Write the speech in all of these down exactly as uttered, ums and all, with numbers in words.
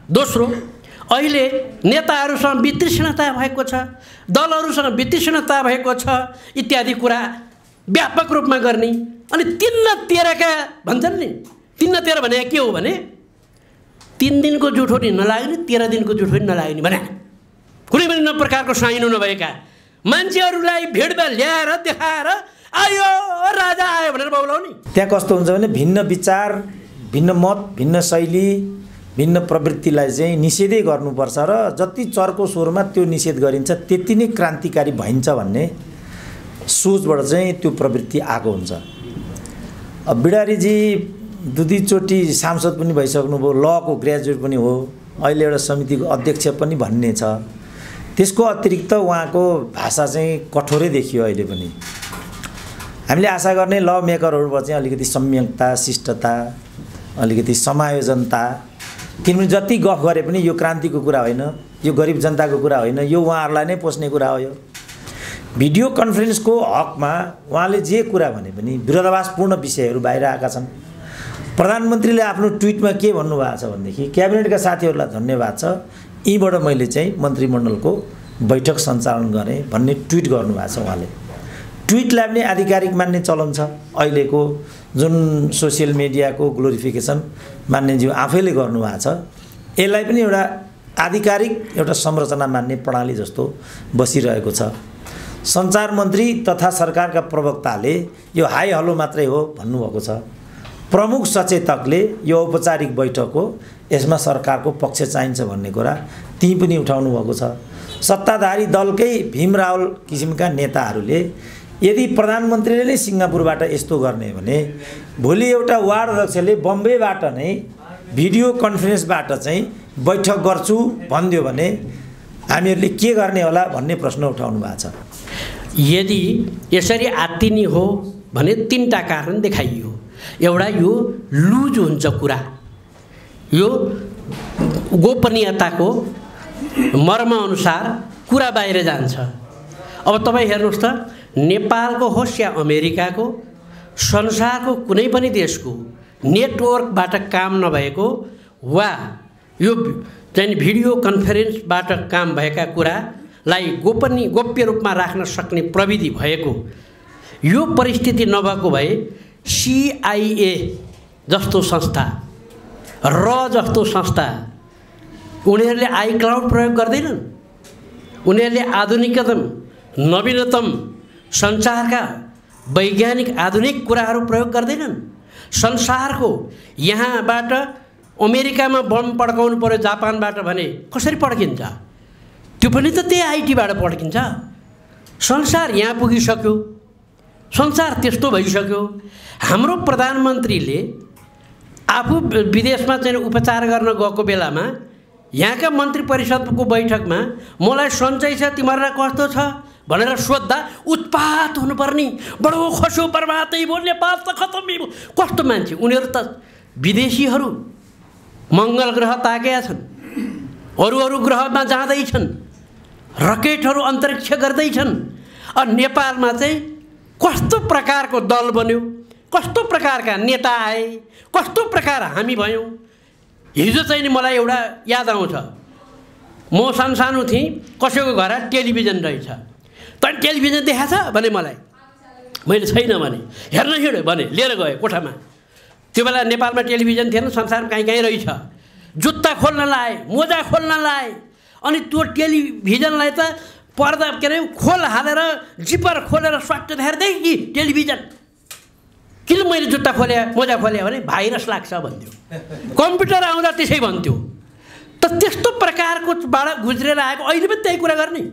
दोस्रो, अहिले नेताहरूसँग वितृष्णता भएको छ, दलहरूसँग वितृष्णता भएको छ इत्यादि कुरा व्यापक रूपमा गर्ने। अनि तिन्न तेह्रका भन्छन् नि, तिन्न तेह्र भने के हो भने तीन दिनको जुठो नि नलाग्ने, तेह्र दिनको जुठो नि नलाग्ने भने कुनै पनि प्रकारको साइनो नभएका मान्छेहरूलाई भिडमा ल्याएर देखाएर आयो राजा आयो भनेर बोलाउने। त्यहाँ कस्तो हुन्छ भने भिन्न विचार, भिन्न मत, भिन्न शैली, भिन्न प्रवृत्तिलाई चाहिँ निषेधै गर्नुपर्छ र जति चर्को स्वरमा त्यो निषेध गरिन्छ त्यति नै क्रान्तिकारी भइन्छ भन्ने सोचबाट चाहिँ त्यो प्रवृत्ति आएको हुन्छ। अब बिडारीजी दुई दुईचोटि सांसद पनि भइसक्नुभयो, लको ग्रेजुएट पनि हो, अहिले एउटा समितिको अध्यक्ष पनि भन्ने छ। त्यसको अतिरिक्त उहाँको भाषा चाहिँ कठोरै देखियो अहिले पनि। हामीले आशा गर्ने ल मेकरहरूबाट चाहिँ अलिकति संयमता, शिष्टता, अलिकति समायोजनता, किनभने जति गफ गरे पनि यो क्रान्तिको कुरा होइन, यो गरिब जनताको कुरा होइन, यो उहाँहरूलाई नै पोस्ने कुरा हो। यो भिडियो कन्फरेन्सको हकमा उहाँले जे कुरा भने पनि विरोधाभासपूर्ण विषयहरू बाहिर आएका छन्। प्रधानमन्त्रीले आफ्नो ट्विटमा के भन्नुभएको छ भनेदेखि क्याबिनेटका साथीहरूलाई धन्यवाद छ, यीबाट मैले चाहिँ मन्त्रीमण्डलको बैठक सञ्चालन गरेँ भन्ने ट्विट गर्नुभएको छ। उहाँले ट्विटलाई पनि आधिकारिक मान्ने चलन छ। अहिलेको जुन सोसियल मिडियाको ग्लोरिफिकेसन मान्यज्यू आफैले गर्नुभएको छ, यसलाई पनि एउटा आधिकारिक एउटा संरचना मान्ने प्रणाली जस्तो बसिरहेको छ। सञ्चार मन्त्री तथा सरकारका प्रवक्ताले यो हाई हलो मात्रै हो भन्नुभएको छ। प्रमुख सचेतकले यो औपचारिक बैठक हो, यसमा सरकारको पक्ष चाहिन्छ भन्ने कुरा ती पनि उठाउनु भएको छ। सत्ताधारी दलकै भीम रावल किसिमका नेताहरूले यदि प्रधानमन्त्रीले नै सिङ्गापुरबाट यस्तो गर्ने भने भोलि एउटा वार्ड अध्यक्षले बम्बईबाट नै भिडियो कन्फरेन्सबाट चाहिँ बैठक गर्छु भनिदियो भने हामीहरूले के गर्ने होला भन्ने प्रश्न उठाउनु भएको छ। यदि यसरी आत्तिनी हो भने तीनटा कारण देखाइयो। एउटा यो लुज हुन्छ कुरा, यो गोपनीयताको मर्मअनुसार कुरा बाहिर जान्छ। अब तपाईँ हेर्नुहोस् त, नेपालको होस् या अमेरिकाको, संसारको कुनै पनि देशको नेटवर्कबाट काम नभएको वा यो चाहिँ भिडियो कन्फरेन्सबाट काम भएका कुरालाई गोपनीय गोप्य रूपमा राख्न सक्ने प्रविधि भएको यो परिस्थिति नभएको भए सिआइए जस्तो संस्था, र जस्तो संस्था उनीहरूले आई क्लाउड प्रयोग गर्दैनन्। उनीहरूले आधुनिकतम नवीनतम संसारका वैज्ञानिक आधुनिक कुराहरू प्रयोग गर्दैनन्। संसारको यहाँबाट अमेरिकामा बम पड्काउनु पर्यो जापानबाट भने कसरी पड्किन्छ? त्यो पनि त त्यही आइटीबाट पड्किन्छ। संसार यहाँ पुगिसक्यो, संसार त्यस्तो भइसक्यो। हाम्रो प्रधानमन्त्रीले आफू विदेशमा चाहिँ उपचार गर्न गएको बेलामा यहाँका मन्त्री परिषदको बैठकमा मलाई सन्चै छ, तिमीहरूलाई कस्तो छ भनेर सोद्धा उत्पात हुनुपर्ने, बडो खसो बर्बादै भयो, नेपाल त खतम भयो। कस्तो मान्छे उनीहरू त विदेशीहरू मङ्गल ग्रह ताकेका छन्, अरू अरू ग्रहमा जाँदैछन्, रकेटहरू अन्तरिक्ष गर्दैछन्। अनि नेपालमा चाहिँ कस्तो प्रकारको दल बन्यो, कस्तो प्रकारका नेता आए, कस्तो प्रकार हामी भयौँ। हिजो चाहिँ नि मलाई एउटा याद आउँछ, म सानसानो थिएँ, कसैको घर टेलिभिजन रहेछ, तैँ टेलिभिजन देखाएको छ भने मलाई, मैले छैन भने हेर्न हिँड्यो भने लिएर गएँ कोठामा। त्यो बेला नेपालमा टेलिभिजन थिएन, संसारमा कहीँ कहीँ रहेछ। जुत्ता खोल्न लाए, मोजा खोल्न लाए, अनि त्यो टेलिभिजनलाई त पर्दा के अरे खोल हालेर जिपर खोलेर स्वाट हेर्दै कि टेलिभिजन। किन मैले जुत्ता खोले मोजा खोले भने भाइरस लाग्छ भन्थ्यो, कम्प्युटर आउँदा त्यसै भन्थ्यो। त त्यस्तो प्रकारको बाट गुज्रेर आएको अहिले पनि त्यही कुरा गर्ने,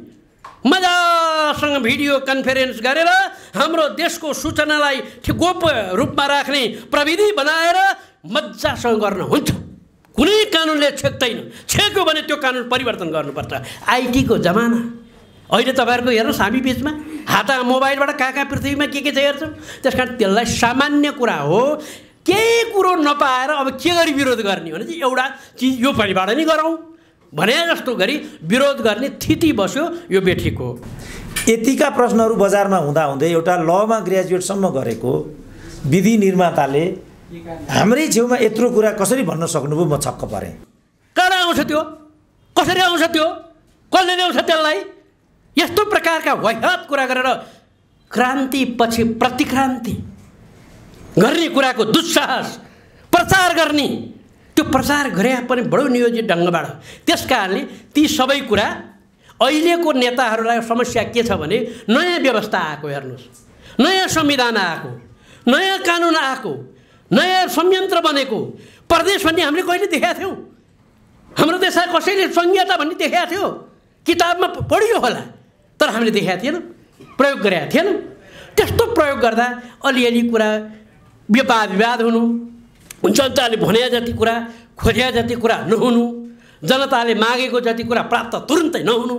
मजासँग भिडियो कन्फरेन्स गरेर हाम्रो देशको सूचनालाई गोप्य रूपमा राख्ने प्रविधि बनाएर मजासँग गर्न हुन्छ। कुनै कानुनले छेक्दैन, छेक्यो भने त्यो कानुन परिवर्तन गर्नुपर्छ। आइटीको जमाना अहिले तपाईँहरूको हेर्नुहोस्, हामी बिचमा हात मोबाइलबाट कहाँ कहाँ पृथ्वीमा के के छ हेर्छौँ। त्यस कारण त्यसलाई सामान्य कुरा हो, केही कुरो नपाएर अब के गरी विरोध गर्ने भने चाहिँ एउटा चिज यो परिबाट नि गरौँ भने जस्तो गरी विरोध गर्ने स्थिति बस्यो। यो बेठिक हो। यतिका प्रश्नहरू बजारमा हुँदाहुँदै एउटा लमा ग्रेजुएटसम्म गरेको विधि निर्माताले हाम्रै छेउमा यत्रो कुरा कसरी भन्न सक्नुभयो? म छक्क परेँ। कडा आउँछ त्यो? कसरी आउँछ त्यो? कसले ल्याउँछ त्यसलाई? यस्तो प्रकारका वाहियात कुरा गरेर क्रान्तिपछि प्रतिक्रान्ति गर्ने कुराको दुस्साहस प्रचार गर्ने, त्यो प्रचार गरे पनि बडो नियोजित ढङ्गबाट। त्यस कारणले ती सबै कुरा अहिलेको नेताहरूलाई समस्या के छ भने नयाँ व्यवस्था आएको हेर्नुहोस्, नयाँ संविधान आएको, नयाँ कानुन आएको, नयाँ संयन्त्र बनेको। प्रदेश भन्ने हामीले कहिले देखेका थियौँ? हाम्रो देशमा कसैले संहिता भन्ने देखेका थियो? किताबमा पढियो होला, तर हामीले देखेका थिएनौँ, प्रयोग गरेका थिएनौँ। त्यस्तो प्रयोग गर्दा अलिअलि कुरा विवाद विवाद हुनु, जनताले भने जति कुरा, खोजे जति कुरा नहुनु, जनताले मागेको जति कुरा प्राप्त तुरुन्तै नहुनु।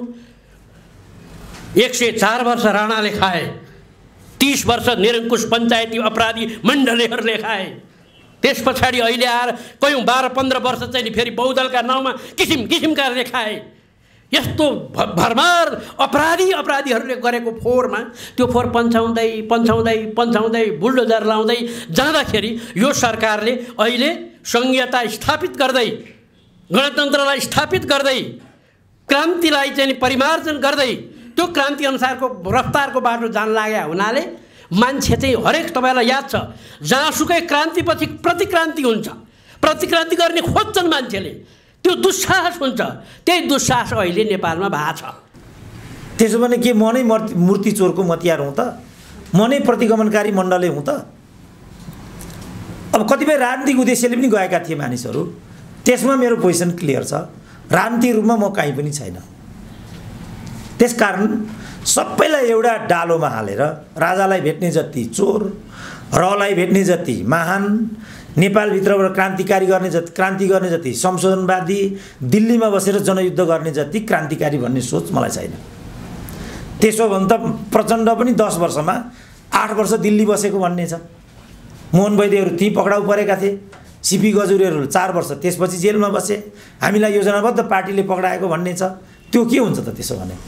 एक सय चार वर्ष राणाले खाए, तीस वर्ष निरङ्कुश पञ्चायती अपराधी मण्डलीहरूले खाए। त्यस पछाडि अहिले आएर कयौँ बाह्र पन्ध्र वर्ष चाहिँ फेरि बहुदलका नाउँमा किसिम किसिमकाहरूले खाए। यस्तो भरमार अपराधी अपराधीहरूले गरेको फोहोरमा त्यो फोहोर पन्छाउँदै पन्छाउँदै पन्छाउँदै बुल्डोजर लाउँदै जाँदाखेरि यो सरकारले अहिले संहिता स्थापित गर्दै, गणतन्त्रलाई स्थापित गर्दै, क्रान्तिलाई चाहिँ परिमार्जन गर्दै त्यो क्रान्ति अनुसारको रफ्तारको बाटो जान लाग्या हुनाले मान्छे चाहिँ हरेक तपाईँलाई याद छ, जहाँसुकै क्रान्तिपछि प्रतिक्रान्ति हुन्छ, प्रतिक्रान्ति गर्ने खोज्छन् मान्छेले, त्यो दुस्साहस हुन्छ। त्यही दुस्साहस अहिले नेपालमा भएको छ। त्यसो भने के म नै मूर्ति चोरको मतियार हुँ त? म नै प्रतिगमनकारी मण्डले हुँ त? अब कतिपय राजनीतिक उद्देश्यले पनि गएका थिए मानिसहरू, त्यसमा मेरो पोजिसन क्लियर छ। राजनीतिक रूपमा म कहीँ पनि छैन। त्यसकारण सबैलाई एउटा डालोमा हालेर राजालाई भेट्ने जति चोर, रलाई भेट्ने जति महान, नेपालभित्रबाट क्रान्तिकारी गर्ने जति क्रान्ति गर्ने जति संशोधनवादी, दिल्लीमा बसेर जनयुद्ध गर्ने जति क्रान्तिकारी भन्ने सोच मलाई छैन। त्यसो भने त प्रचण्ड पनि दस वर्षमा आठ वर्ष दिल्ली बसेको भन्ने छ। मोहन वैद्यहरू ती पक्राउ परेका थिए, सिपी गजुरेहरू चार वर्ष त्यसपछि जेलमा बसे। हामीलाई योजनाबद्ध पार्टीले पक्राएको भन्ने छ। त्यो के हुन्छ त? त्यसो भने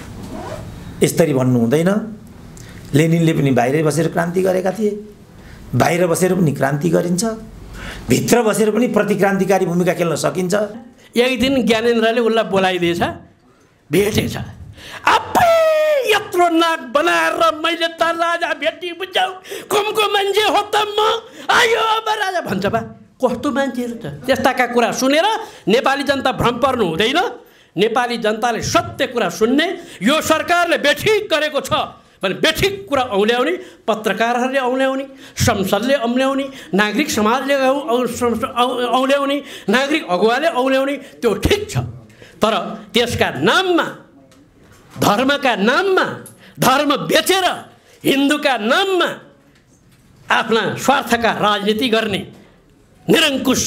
यसरी भन्नु हुँदैन। लेनिनले पनि बाहिरै बसेर क्रान्ति गरेका थिए, बाहिर बसेर पनि क्रान्ति गरिन्छ, भित्र बसेर पनि प्रतिक्रान्तिकारी भूमिका खेल्न सकिन्छ। एक दिन ज्ञानेन्द्रले उसलाई बोलाइदिएछ, भेटेछ। आफै यत्रो नाक बनाएर मैले त राजा भेटी बुझाउ कुमको मान्छे हो त म, आयो अब राजा भन्छ बा। कस्तो मान्छेहरू छ? त्यस्ताका कुरा सुनेर नेपाली जनता भ्रम पर्नु हुँदैन। नेपाली जनताले सत्य कुरा सुन्ने, यो सरकारले बेठिक गरेको छ भने बेठिक कुरा औल्याउने, पत्रकारहरूले औल्याउने, संसदले औल्याउने, नागरिक समाजले औल्याउने, नागरिक अगुवाले औल्याउने, त्यो ठिक छ। तर त्यसका नाममा, धर्मका नाममा, धर्म बेचेर हिन्दूका नाममा आफ्ना स्वार्थका राजनीति गर्ने, निरङ्कुश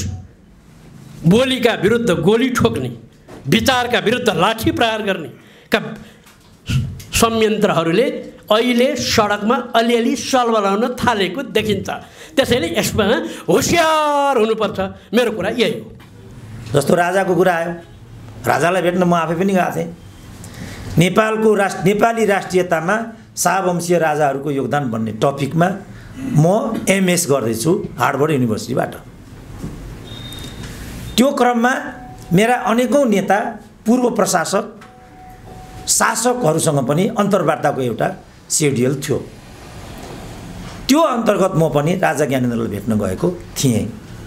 बोलीका विरुद्ध गोली ठोक्ने, विचारका विरुद्ध लाठी प्रहार गर्ने का संयन्त्रहरूले अहिले सडकमा अलिअलि सलबलाउन थालेको देखिन्छ। त्यसैले यसमा होसियार हुनुपर्छ। मेरो कुरा यही हो। जस्तो राजाको कुरा आयो, राजालाई भेट्न म आफै पनि गएको थिएँ। नेपालको राष्ट्र नेपाली राष्ट्रियतामा शाहवंशीय राजाहरूको योगदान भन्ने टपिकमा म एमएस गर्दैछु हार्वर्ड युनिभर्सिटीबाट। त्यो क्रममा मेरा अनेकौँ नेता, पूर्व प्रशासक, शासकहरूसँग पनि अन्तर्वार्ताको एउटा सेड्युल थियो। त्यो अन्तर्गत म पनि राजा ज्ञानेन्द्रलाई भेट्न गएको थिएँ।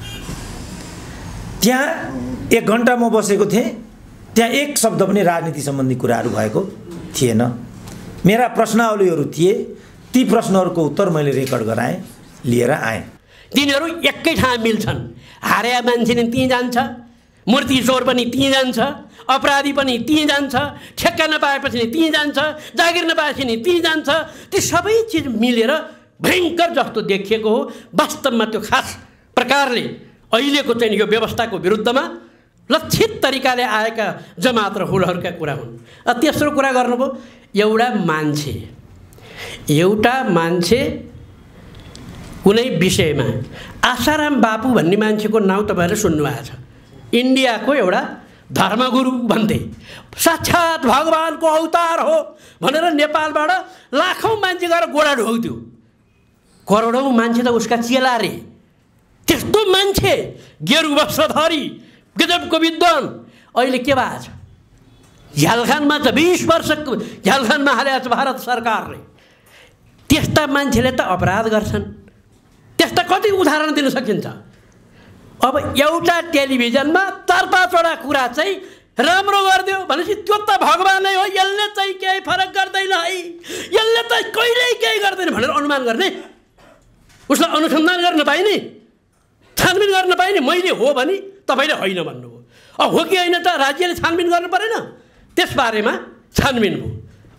त्यहाँ एक घन्टा म बसेको थिएँ। त्यहाँ एक शब्द पनि राजनीति सम्बन्धी कुराहरू भएको थिएन। मेरा प्रश्नावलीहरू थिए, ती प्रश्नहरूको उत्तर मैले रेकर्ड गराएँ, लिएर आएँ। तिनीहरू एकै ठाउँ मिल्छन्। हारेया मान्छे नि त्यहीँ जान्छ, मूर्ति चोर पनि त्यहीँ जान्छ, अपराधी पनि त्यहीँ जान्छ, ठेक्का नपाएपछि नि त्यहीँ जान्छ, जागिर नपाएपछि नि त्यहीँ जान्छ। ती सबै चिज मिलेर भयङ्कर जस्तो देखिएको हो। वास्तवमा त्यो खास प्रकारले अहिलेको चाहिँ यो व्यवस्थाको विरुद्धमा लक्षित तरिकाले आएका जमात र हुलहरूका कुरा हुन्। तेस्रो कुरा गर्नुभयो, एउटा मान्छे एउटा मान्छे कुनै विषयमा, आशाराम बापू भन्ने मान्छेको नाउँ तपाईँहरूले सुन्नुभएको छ। इन्डियाको एउटा धर्मगुरु भन्थे, साक्षात् भगवानको अवतार हो भनेर नेपालबाट लाखौँ मान्छे गएर गोडा ढोग्थ्यो। करोडौँ मान्छे त उसका चेला रे। त्यस्तो मान्छे, गेरु वस्त्रधारी, गजबको विद्वान, अहिले के भएको छ? झ्यालखानमा त बिस वर्ष झ्यालखानमा हालेको छ भारत सरकारले। त्यस्ता मान्छेले त अपराध गर्छन्। त्यस्ता कति उदाहरण दिन सकिन्छ? अब एउटा टेलिभिजनमा चार पाँचवटा कुरा चाहिँ राम्रो गरिदियो भनेपछि त्यो त भगवानै हो, यसले चाहिँ केही फरक गर्दैन है, यसले त कहिल्यै केही गर्दैन भनेर अनुमान गर्ने, उसलाई अनुसन्धान गर्न पाइने, छानबिन गर्न पाइने। मैले हो भने तपाईँले होइन भन्नुभयो। अब हो कि होइन त राज्यले छानबिन गर्नु परेन? त्यसबारेमा छानबिन भयो,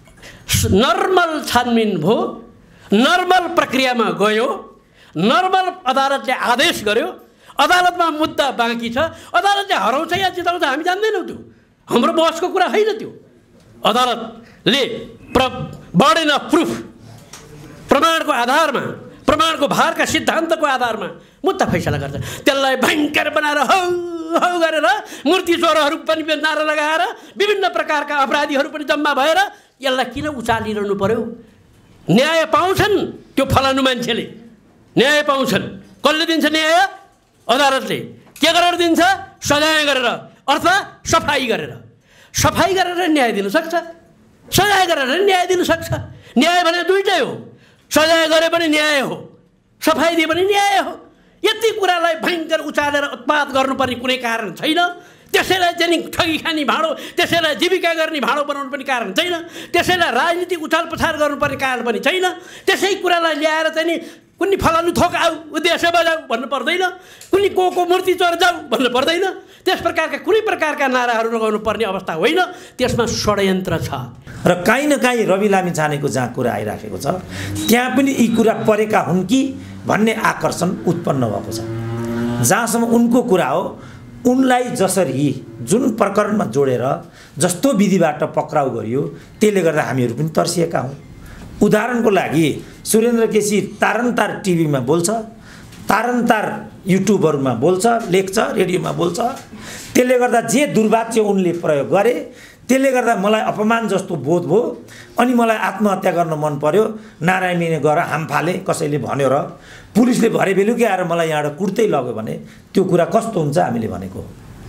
नर्मल छानबिन भयो, नर्मल प्रक्रियामा गयो, नर्मल अदालतले आदेश गर्यो, अदालतमा मुद्दा बाँकी छ, अदालतले हराउँछ या जिताउँछ हामी जान्दैनौँ। त्यो हाम्रो बहसको कुरा होइन। त्यो अदालतले प्र बढेन प्रुफ प्रमाणको आधारमा, प्रमाणको भारका सिद्धान्तको आधारमा मुद्दा फैसला गर्छ। त्यसलाई भयङ्कर बनाएर हौ हौ गरेर मूर्ति चोरहरू पनि नारा लगाएर विभिन्न प्रकारका अपराधीहरू पनि जम्मा भएर यसलाई किन उचालिरहनु पर्यो? न्याय पाउँछन् त्यो फलानु मान्छेले, न्याय पाउँछन्। कसले दिन्छ न्याय? अदालतले। के गरेर दिन्छ? सजाय गरेर, अर्थात् सफाई गरेर। सफाई गरेर न्याय दिन सक्छ, सजाय गरेर न्याय दिन सक्छ। न्याय भने दुईटै हो, सजाय गरे पनि न्याय हो, सफाई दिए पनि न्याय हो। यति कुरालाई भयङ्कर उचालेर उत्पात गर्नुपर्ने कुनै कारण छैन। त्यसैलाई चाहिँ ठगी खाने भाँडो, त्यसैलाई जीविका गर्ने भाँडो बनाउनु पनि कारण छैन, त्यसैलाई राजनीतिक उछाल पछाल गर्नुपर्ने कारण पनि छैन। त्यसै कुरालाई ल्याएर चाहिँ नि कुनै फलानु थोक आऊ, उद्देश्य बजाऊ भन्नु पर्दैन, कुनै को को मूर्ति चोर जाऊ भन्नु पर्दैन। त्यस प्रकारका कुनै प्रकारका नाराहरू लगाउनु पर्ने अवस्था होइन। त्यसमा षड्यन्त्र छ। र काहीँ न काहीँ रवि लामिछानेको जहाँ कुरा आइराखेको छ त्यहाँ पनि यी कुरा परेका हुन् कि भन्ने आकर्षण उत्पन्न भएको छ। जहाँसम्म उनको कुरा हो, उनलाई जसरी जुन प्रकरणमा जोडेर जस्तो विधिबाट पक्राउ गरियो त्यसले गर्दा हामीहरू पनि तर्सिएका हौँ। उदाहरणको लागि सुरेन्द्र केसी तारन्तार टिभीमा बोल्छ, तारन्तार युट्युबहरूमा बोल्छ, लेख्छ, रेडियोमा बोल्छ। त्यसले गर्दा जे दुर्वाच्य उनले प्रयोग गरे त्यसले गर्दा मलाई अपमान जस्तो बोध भयो। अनि मलाई आत्महत्या गर्न मन पर्यो, नारायणीले गएर हाम फाले कसैले भन्यो र पुलिसले भरे बेलुकी आएर मलाई यहाँबाट कुट्दै लग्यो भने त्यो कुरा कस्तो हुन्छ? हामीले भनेको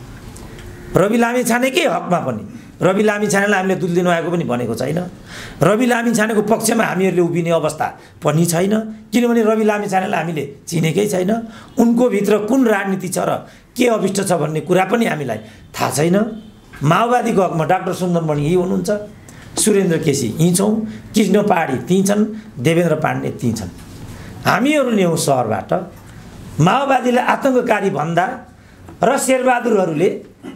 रवि लामिछानेकै हकमा पनि रवि लामिछानेलाई हामीले दुध दिनु आएको पनि भनेको छैन। रवि लामिछानेको पक्षमा हामीहरूले उभिने अवस्था पनि छैन, किनभने रवि लामिछानेलाई हामीले चिनेकै छैन। उनको भित्र कुन राजनीति छ र के अभिष्ट छ भन्ने कुरा पनि हामीलाई थाहा छैन। माओवादीको हकमा डाक्टर सुन्दरमणि यही हुनुहुन्छ, सुरेन्द्र केसी यहीँ छौँ, कृष्ण पहाडी त्यहीँ छन्, देवेन्द्र पाण्डे त्यहीँ छन्। हामीहरू ल्याउँ सहरबाट माओवादीलाई आतङ्ककारी भन्दा र शेरबहादुरहरूले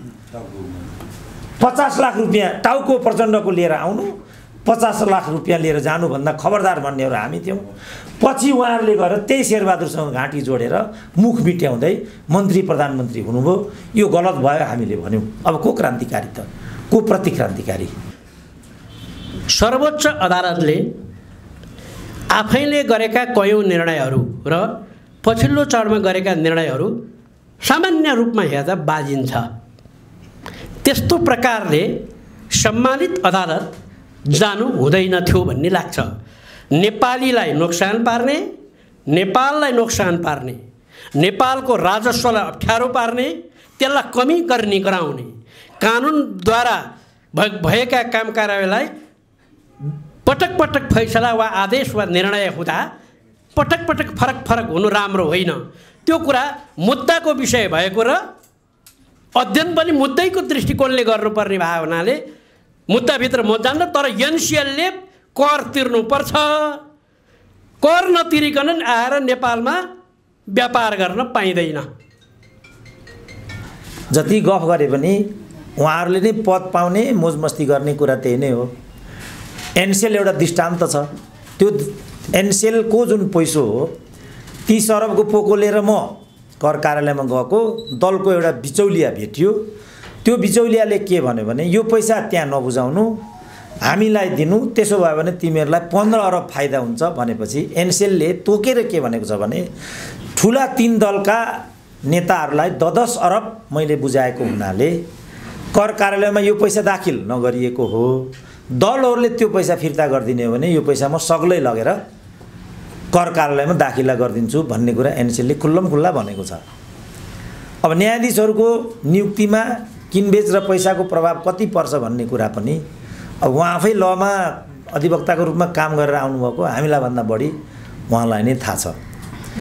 पचास लाख रुपियाँ टाउको प्रचण्डको लिएर आउनु, पचास लाख रुपियाँ लिएर जानुभन्दा खबरदार भन्नेहरू हामी थियौँ। पछि उहाँहरूले गएर त्यही शेरबहादुरसँग घाँटी जोडेर मुख बिट्याउँदै मन्त्री प्रधानमन्त्री हुनुभयो। यो गलत भयो हामीले भन्यौँ। अब को क्रान्तिकारी त? को प्रतिक्रान्तिकारी? सर्वोच्च अदालतले आफैले गरेका कयौँ निर्णयहरू र पछिल्लो चरणमा गरेका निर्णयहरू सामान्य रूपमा हेर्दा बाजिन्छ। त्यस्तो प्रकारले सम्मानित अदालत जानु हुँदैन थियो भन्ने लाग्छ। नेपालीलाई नोक्सान पार्ने, नेपाललाई नोक्सान पार्ने, नेपालको राजस्वलाई अप्ठ्यारो पार्ने, त्यसलाई कमी गर्ने गराउने, कानुनद्वारा भएका काम कारबाहीलाई पटक पटक फैसला वा आदेश वा निर्णय हुँदा पटक पटक फरक फरक हुनु राम्रो होइन। त्यो कुरा मुद्दाको विषय भएको र अध्ययन पनि मुद्दैको दृष्टिकोणले गर्नुपर्ने भए हुनाले मुद्दाभित्र म जान्न। तर एनसिएलले कर तिर्नुपर्छ, कर नतिरिकन आएर नेपालमा व्यापार गर्न पाइँदैन। जति गफ गरे पनि उहाँहरूले नै पद पाउने, मोजमस्ती गर्ने कुरा त्यही नै हो। एनसेल एउटा दृष्टान्त छ। त्यो एनसेलको जुन पैसो हो, तीस अरबको पोको लिएर म कर कार्यालयमा गएको, दलको एउटा बिचौलिया भेटियो। त्यो बिचौलियाले के भन्यो भने यो पैसा त्यहाँ नबुझाउनु, हामीलाई दिनु, त्यसो भयो भने तिमीहरूलाई पन्ध्र अरब फाइदा हुन्छ भनेपछि एनसेलले तोकेर के भनेको छ भने ठुला तीन दलका नेताहरूलाई द दस अरब मैले बुझाएको हुनाले कर कार्यालयमा यो पैसा दाखिल नगरिएको हो। दलहरूले त्यो पैसा फिर्ता गरिदिने हो भने यो पैसा म सग्लै लगेर कर कार्यालयमा दाखिला गरिदिन्छु भन्ने कुरा एनसेलले खुल्लम खुल्ला भनेको छ। अब न्यायाधीशहरूको नियुक्तिमा किनबेच र पैसाको प्रभाव कति पर्छ भन्ने कुरा पनि अब उहाँ आफै लमा अधिवक्ताको रूपमा काम गरेर आउनुभएको हामीलाई भन्दा बढी उहाँलाई नै थाहा छ।